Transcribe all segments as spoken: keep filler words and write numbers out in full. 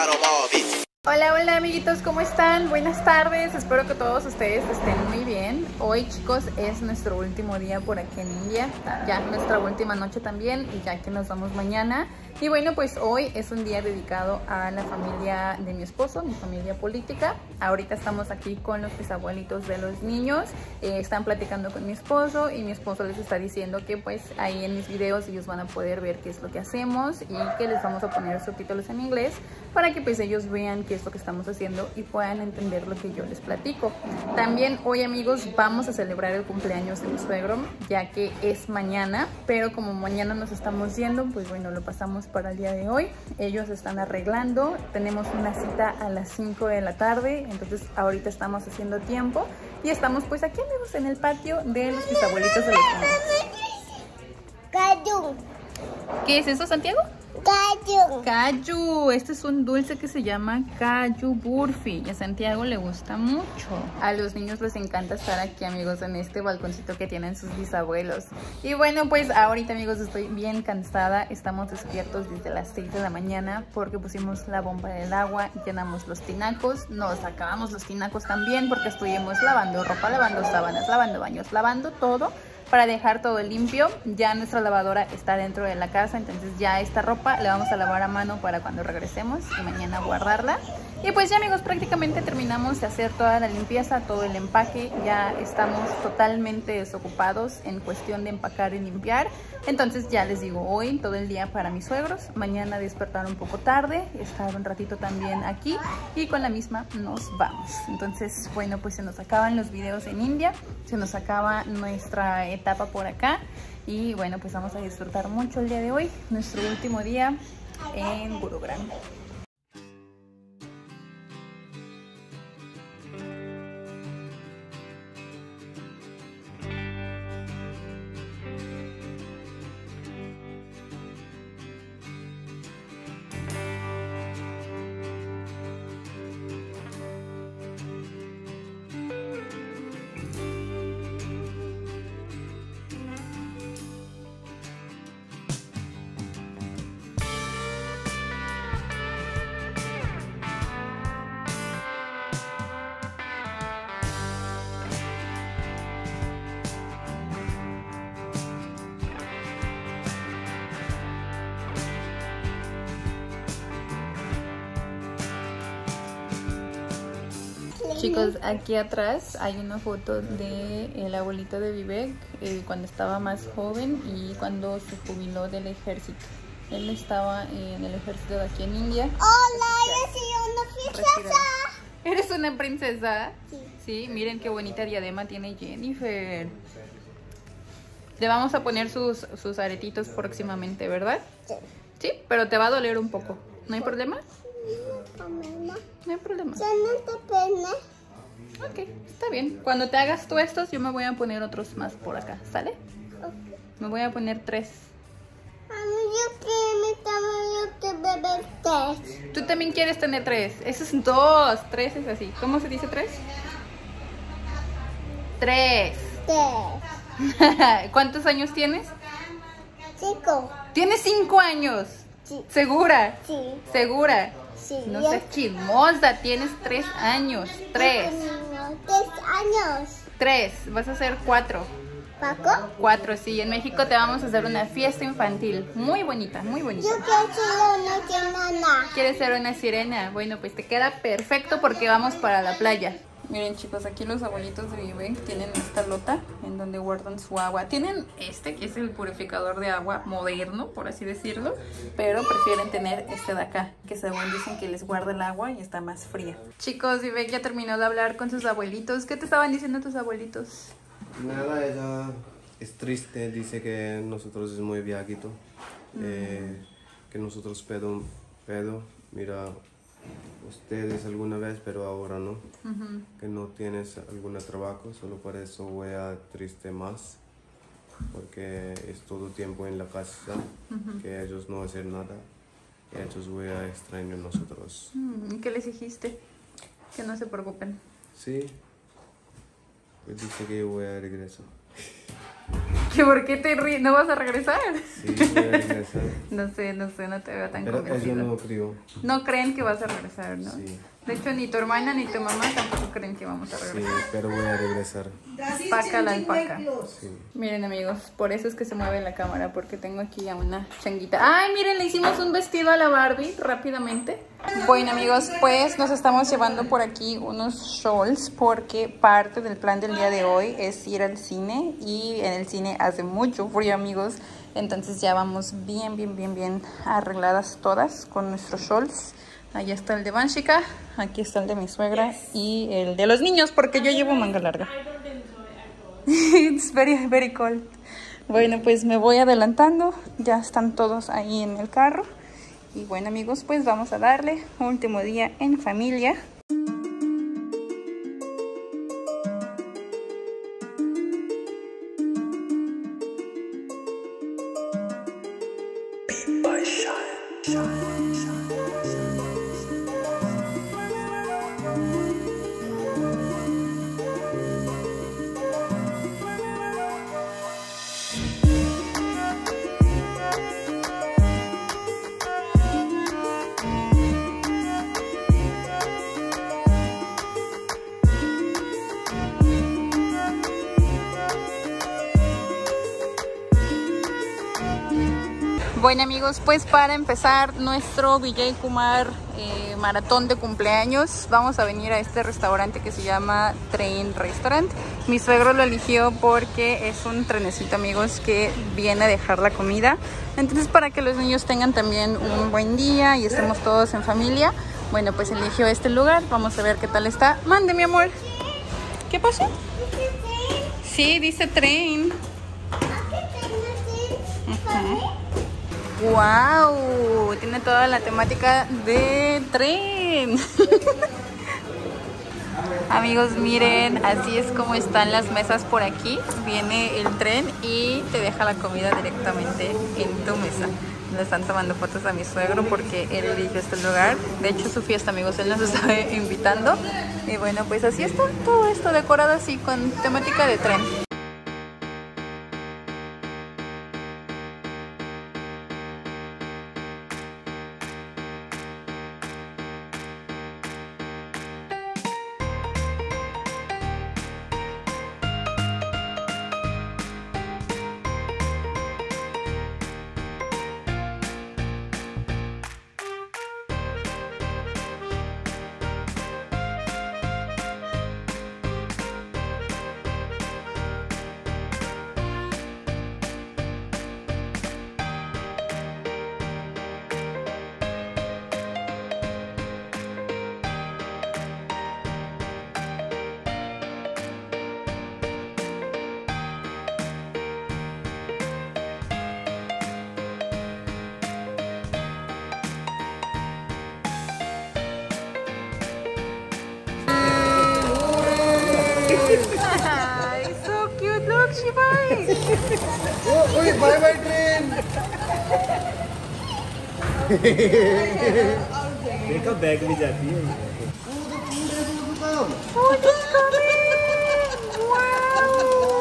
Hola, hola amiguitos, ¿cómo están? Buenas tardes, espero que todos ustedes estén muy bien. Hoy, chicos, es nuestro último día por aquí en India, ya nuestra última noche también, y ya que nos vamos mañana. Y bueno, pues hoy es un día dedicado a la familia de mi esposo, mi familia política. Ahorita estamos aquí con los bisabuelitos de los niños, eh, están platicando con mi esposo y mi esposo les está diciendo que pues ahí en mis videos ellos van a poder ver qué es lo que hacemos y que les vamos a poner subtítulos en inglés para que pues ellos vean qué es lo que estamos haciendo y puedan entender lo que yo les platico. También hoy, amigos, vamos a celebrar el cumpleaños de mi suegro, ya que es mañana, pero como mañana nos estamos yendo, pues bueno, lo pasamos para el día de hoy. Ellos están arreglando, tenemos una cita a las cinco de la tarde, entonces ahorita estamos haciendo tiempo y estamos pues aquí, amigos, en el patio de los bisabuelitos de los niños. ¿Qué es eso, Santiago? Caju. Caju, este es un dulce que se llama Caju Burfi y a Santiago le gusta mucho. A los niños les encanta estar aquí, amigos, en este balconcito que tienen sus bisabuelos. Y bueno, pues ahorita, amigos, estoy bien cansada. Estamos despiertos desde las seis de la mañana porque pusimos la bomba del agua, llenamos los tinacos, nos acabamos los tinacos también porque estuvimos lavando ropa, lavando sábanas, lavando baños, lavando todo para dejar todo limpio. Ya nuestra lavadora está dentro de la casa, entonces ya esta ropa la vamos a lavar a mano para cuando regresemos y mañana guardarla. Y pues ya, amigos, prácticamente terminamos de hacer toda la limpieza, todo el empaque. Ya estamos totalmente desocupados en cuestión de empacar y limpiar. Entonces ya les digo, hoy todo el día para mis suegros, mañana despertar un poco tarde, estar un ratito también aquí y con la misma nos vamos. Entonces, bueno, pues se nos acaban los videos en India, se nos acaba nuestra etapa por acá y bueno, pues vamos a disfrutar mucho el día de hoy, nuestro último día en Gurugram. Chicos, aquí atrás hay una foto de el abuelito de Vivek eh, cuando estaba más joven y cuando se jubiló del ejército. Él estaba en el ejército de aquí en India. Hola, yo soy una princesa. ¿Eres una princesa? Sí. Sí, miren qué bonita diadema tiene Jennifer. Le vamos a poner sus, sus aretitos próximamente, ¿verdad? Sí. Sí, pero te va a doler un poco. ¿No hay problema? Mamá, No hay problema. ¿ya no te pena? Ok, está bien. Cuando te hagas tú estos, yo me voy a poner otros más por acá, ¿sale? Okay. Me voy a poner tres. A mí yo quiero mi tamaño de bebé tres. Tú también quieres tener tres. Eso es dos. Tres es así. ¿Cómo se dice tres? Tres. Tres. ¿Cuántos años tienes? Cinco. Tienes cinco años. Sí. ¿Segura? Sí. ¿Segura? Sí. No yo- seas chismosa. Tienes tres años. Tres. yo tengo Tres años. Tres. Vas a hacer cuatro. ¿Paco? Cuatro, sí. En México te vamos a hacer una fiesta infantil. Muy bonita, muy bonita. Yo quiero ser una semana. ¿Quieres ser una sirena? Bueno, pues te queda perfecto porque vamos para la playa. Miren, chicos, aquí los abuelitos de Vivek tienen esta lota en donde guardan su agua. Tienen este, que es el purificador de agua moderno, por así decirlo, pero prefieren tener este de acá, que según dicen que les guarda el agua y está más fría. Chicos, Vivek ya terminó de hablar con sus abuelitos. ¿Qué te estaban diciendo tus abuelitos? Nada, ella es triste, dice que nosotros es muy viejito, mm. eh, que nosotros pedo, pedo, mira, ustedes alguna vez, pero ahora no, uh-huh. que no tienes algún trabajo, solo por eso voy a triste más, porque es todo tiempo en la casa, uh-huh. que ellos no hacen nada, y ellos voy a extrañar a nosotros. Mm, ¿qué les dijiste? Que no se preocupen. Sí, pues dice que yo voy a regresar. ¿Que por qué te ríes? ¿No vas a regresar? Sí, voy a regresar. No sé, no sé, no te veo tan Pero convencido. eso no creo. No creen que vas a regresar, ¿no? Sí. De hecho, ni tu hermana ni tu mamá tampoco creen que vamos a Sí, regresar. pero voy a regresar. Paca la alpaca. Sí. Miren, amigos, por eso es que se mueve la cámara, porque tengo aquí a una changuita. ¡Ay, miren! Le hicimos un vestido a la Barbie rápidamente. Bueno, amigos, pues nos estamos llevando por aquí unos shawls, porque parte del plan del día de hoy es ir al cine, y en el cine hace mucho frío, amigos. Entonces ya vamos bien, bien, bien, bien arregladas todas con nuestros shawls. Allá está el de Vanshika, aquí está el de mi suegra y el de los niños, porque yo llevo manga larga. It's very, very cold. Bueno, pues me voy adelantando, ya están todos ahí en el carro. Y bueno, amigos, pues vamos a darle último día en familia. Bueno, amigos, pues para empezar nuestro Vijay Kumar eh, maratón de cumpleaños, vamos a venir a este restaurante que se llama Train Restaurant. Mi suegro lo eligió porque es un trenecito, amigos, que viene a dejar la comida. Entonces, para que los niños tengan también un buen día y estemos todos en familia, bueno, pues eligió este lugar. Vamos a ver qué tal está. Mande, mi amor. ¿Qué pasó? Sí, dice Train. Uh-huh. ¡Wow! Tiene toda la temática de tren. Amigos, miren, así es como están las mesas por aquí. Viene el tren y te deja la comida directamente en tu mesa. Le están tomando fotos a mi suegro porque él eligió este lugar. De hecho, su fiesta, amigos, él nos está invitando. Y bueno, pues así está todo esto decorado así con temática de tren. Ay, so cute. Look, Shibai. Oh, oye, bye bye train. देखो bag भी जाती है। Oh, she's coming. Wow.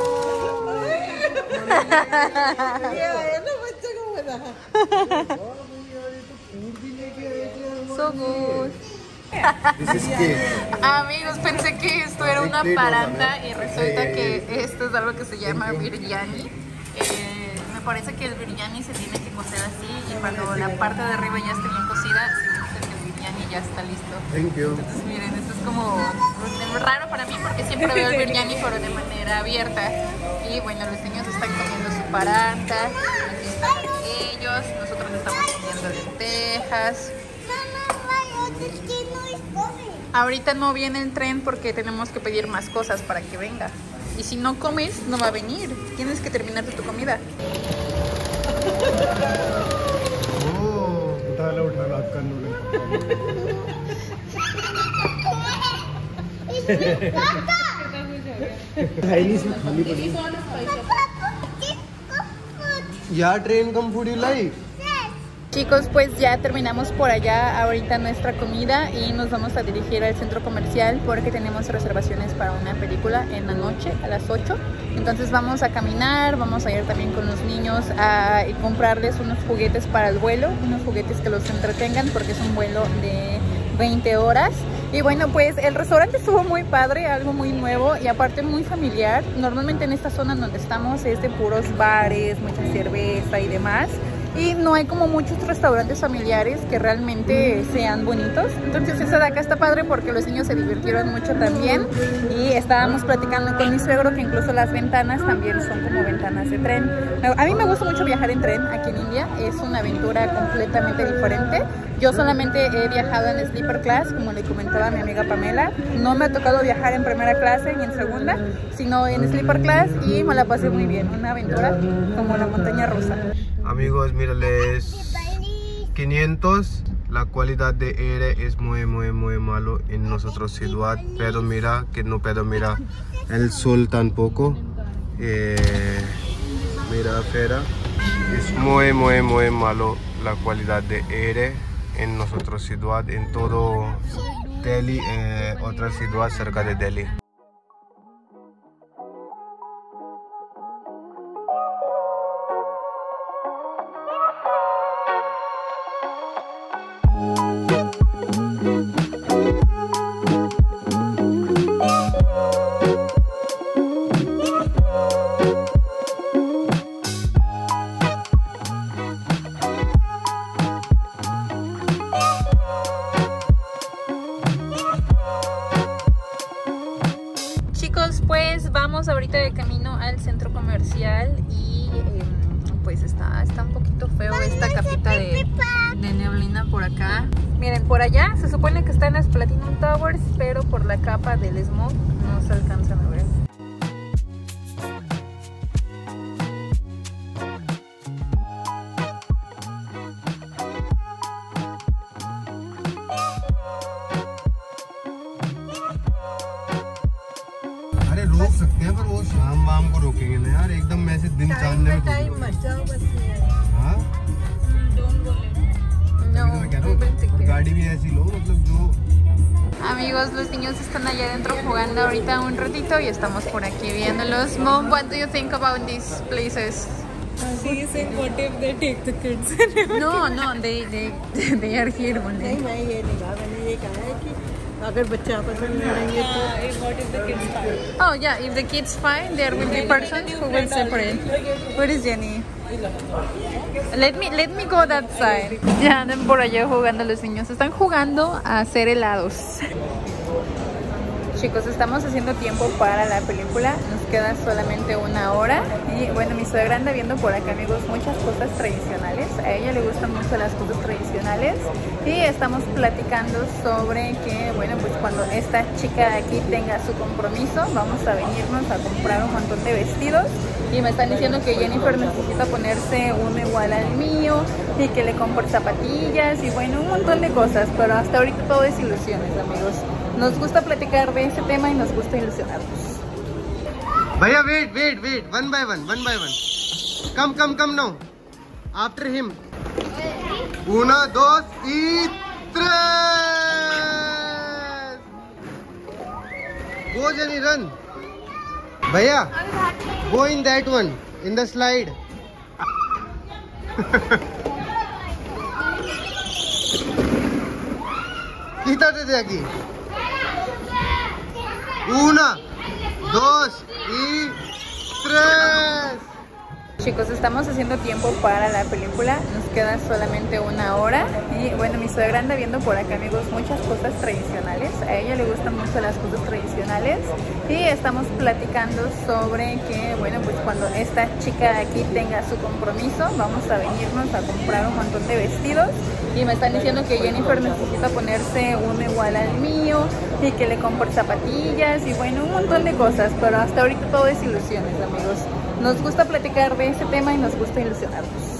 So good. This is cake. Amigos, pensé que esto era una paranda y resulta que esto es algo que se llama biryani. Eh, me parece que el biryani se tiene que cocer así, y cuando la parte de arriba ya esté bien cocida, significa que el biryani ya está listo. Thank you. Entonces miren, esto es como raro para mí porque siempre veo el biryani pero de manera abierta. Y bueno, los niños están comiendo su paranda, aquí están ellos, nosotros estamos comiendo lentejas. Ahorita no viene el tren porque tenemos que pedir más cosas para que venga. Y si no comes, no va a venir. Tienes que terminar tu comida. Oh, उठा लो उठा लो आपका noodle Chinese में खानी पड़ी yeah, train come food you like? Chicos, pues ya terminamos por allá ahorita nuestra comida y nos vamos a dirigir al centro comercial porque tenemos reservaciones para una película en la noche a las ocho. Entonces vamos a caminar, vamos a ir también con los niños a comprarles unos juguetes para el vuelo, unos juguetes que los entretengan porque es un vuelo de veinte horas. Y bueno, pues el restaurante estuvo muy padre, algo muy nuevo y aparte muy familiar. Normalmente en esta zona donde estamos es de puros bares, mucha cerveza y demás. Y no hay como muchos restaurantes familiares que realmente sean bonitos. Entonces esa de acá está padre porque los niños se divirtieron mucho también. Y estábamos platicando con mi suegro que incluso las ventanas también son como ventanas de tren. A mí me gusta mucho viajar en tren aquí en India. Es una aventura completamente diferente. Yo solamente he viajado en sleeper class, como le comentaba a mi amiga Pamela. No me ha tocado viajar en primera clase ni en segunda, sino en sleeper class y me la pasé muy bien. Una aventura como la montaña rusa. Amigos, mírales quinientos. La calidad de aire es muy muy muy malo en nuestra ciudad, pero mira que no puedo mirar el sol tampoco. Eh, mira afuera, es muy muy muy malo la calidad de aire en nuestra ciudad, en todo Delhi, eh, otra ciudad cerca de Delhi. Pues vamos ahorita de camino al centro comercial y eh, pues está, está un poquito feo esta capita de, de neblina por acá. Miren, por allá se supone que están las Platinum Towers, pero por la capa del smog no se alcanzan a ver. रोक सकते हैं पर वो शाम वाम को रोकेंगे ना यार, एकदम ऐसे दिन चांदने में टाइम मत जाओ बस। हाँ no, गाड़ी भी ऐसी लो, मतलब जो। Amigos, los niños están allá adentro jugando ahorita un ratito y estamos por aquí viéndolos. Mom, what do you think about these places? She is saying, what if they take the kids? No, no, they they they are here only. नहीं मैं ये नहीं कहा, मैंने ये कहा है कि अगर बच्चे आपस में लड़ेंगे तो what if the kids fight? Oh yeah, if the kids fight, there will be persons who will separate. Where is Jenny? Let me let me go that side. Ya andan por allá jugando los niños. Están jugando a hacer helados. Chicos, estamos haciendo tiempo para la película. Nos queda solamente una hora. Y bueno, mi suegra anda viendo por acá, amigos, muchas cosas tradicionales. A ella le gustan mucho las cosas tradicionales. Y estamos platicando sobre que, bueno, pues cuando esta chica aquí tenga su compromiso, vamos a venirnos a comprar un montón de vestidos. Y me están diciendo que Jennifer necesita ponerse uno igual al mío y que le compre zapatillas y bueno, un montón de cosas. Pero hasta ahorita todo es ilusiones, amigos. Nos gusta platicar de ese tema y nos gusta ilusionarnos. Bhaiya, wait, wait, wait. One by one, one by one. Come, come, come now. After him. Una, dos y tres. Go, Jenny, run. Bhaiya, go in that one, in the slide. Quítate de aquí. Una, dos y tres. Chicos, estamos haciendo tiempo para la película. Nos queda solamente una hora. Y bueno, mi suegra anda viendo por acá, amigos, muchas cosas tradicionales. A ella le gustan mucho las cosas tradicionales. Y estamos platicando sobre que, bueno, pues cuando esta chica aquí tenga su compromiso, vamos a venirnos a comprar un montón de vestidos. Y me están diciendo que Jennifer necesita ponerse uno igual al mío y que le compre zapatillas y bueno, un montón de cosas. Pero hasta ahorita todo es ilusiones, amigos. Nos gusta platicar de ese tema y nos gusta ilusionarnos.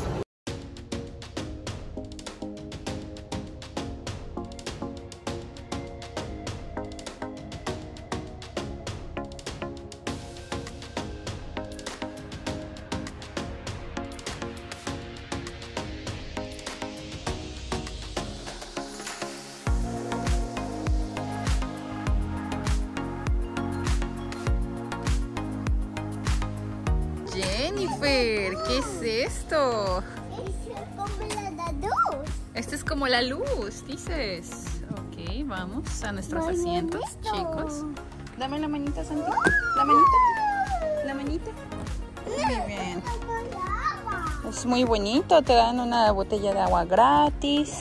Jennifer, ¿qué es esto? Es como la luz. Esto es como la luz, dices. Ok, vamos a nuestros Muy asientos, bonito. chicos. Dame la manita, Santi. La manita. La manita. Muy bien. Es muy bonito, te dan una botella de agua gratis.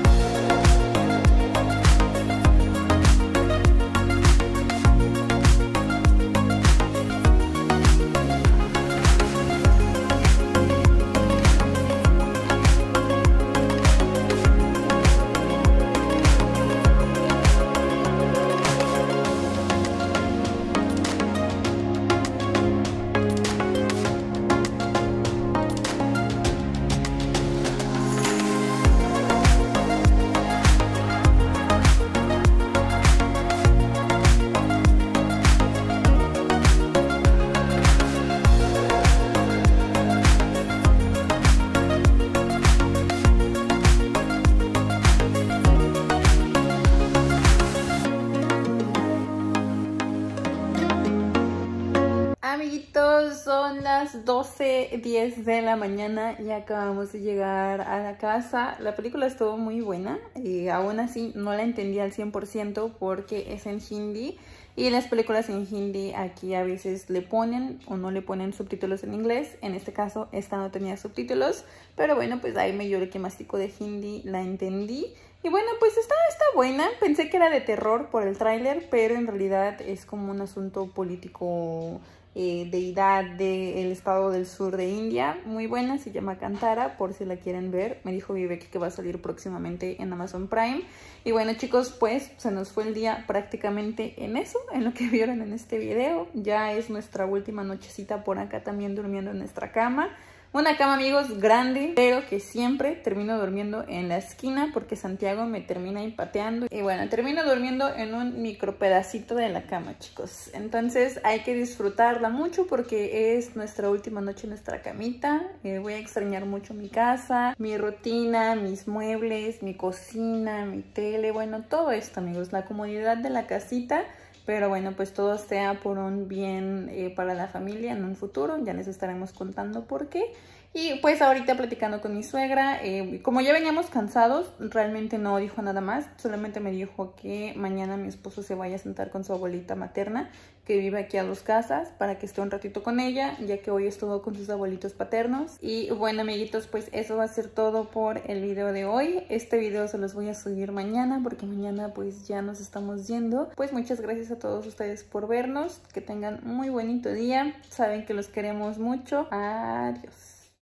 Amiguitos, son las doce diez de la mañana y acabamos de llegar a la casa. La película estuvo muy buena y aún así no la entendí al cien por ciento porque es en hindi y las películas en hindi aquí a veces le ponen o no le ponen subtítulos en inglés. En este caso esta no tenía subtítulos, pero bueno, pues ahí medio lo que mastico de hindi la entendí. Y bueno, pues está, está buena. Pensé que era de terror por el tráiler, pero en realidad es como un asunto político, eh, deidad del estado del sur de India. Muy buena, se llama Kantara, por si la quieren ver. Me dijo Vivek que va a salir próximamente en Amazon Prime. Y bueno, chicos, pues se nos fue el día prácticamente en eso, en lo que vieron en este video. Ya es nuestra última nochecita por acá también durmiendo en nuestra cama. Una cama, amigos, grande, pero que siempre termino durmiendo en la esquina porque Santiago me termina ahí pateando. Y bueno, termino durmiendo en un micro pedacito de la cama, chicos. Entonces hay que disfrutarla mucho porque es nuestra última noche en nuestra camita. Eh, voy a extrañar mucho mi casa, mi rutina, mis muebles, mi cocina, mi tele. Bueno, todo esto, amigos, la comodidad de la casita. Pero bueno, pues todo sea por un bien eh, para la familia en un futuro. Ya les estaremos contando por qué. Y pues ahorita platicando con mi suegra, eh, como ya veníamos cansados, realmente no dijo nada más. Solamente me dijo que mañana mi esposo se vaya a sentar con su abuelita materna, que vive aquí a dos casas, para que esté un ratito con ella, ya que hoy estuvo con sus abuelitos paternos. Y bueno, amiguitos, pues eso va a ser todo por el video de hoy. Este video se los voy a subir mañana, porque mañana pues ya nos estamos yendo. Pues muchas gracias a todos ustedes por vernos. Que tengan muy bonito día. Saben que los queremos mucho. Adiós.